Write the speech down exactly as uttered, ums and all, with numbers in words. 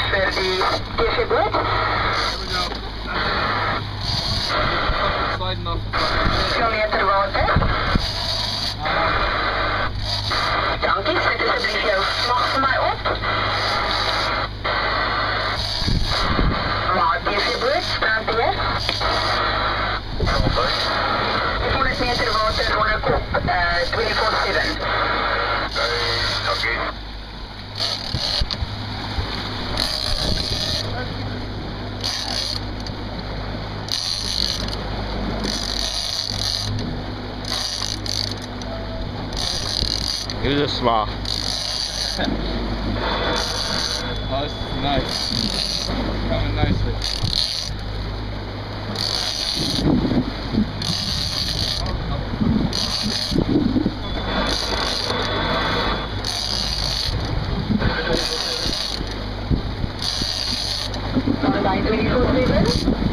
voor die T V-boot. Kilometer water. Dankie, zet alsjeblieft jouw vlag voor mij op. Maar T V-boot, staat hier. honderd meter water, rollen kop, uh, vierentwintig zeven. Oké. Dit is zwaar. Oh, this is nice. Coming nicely. Dan bij vierentwintig zeven.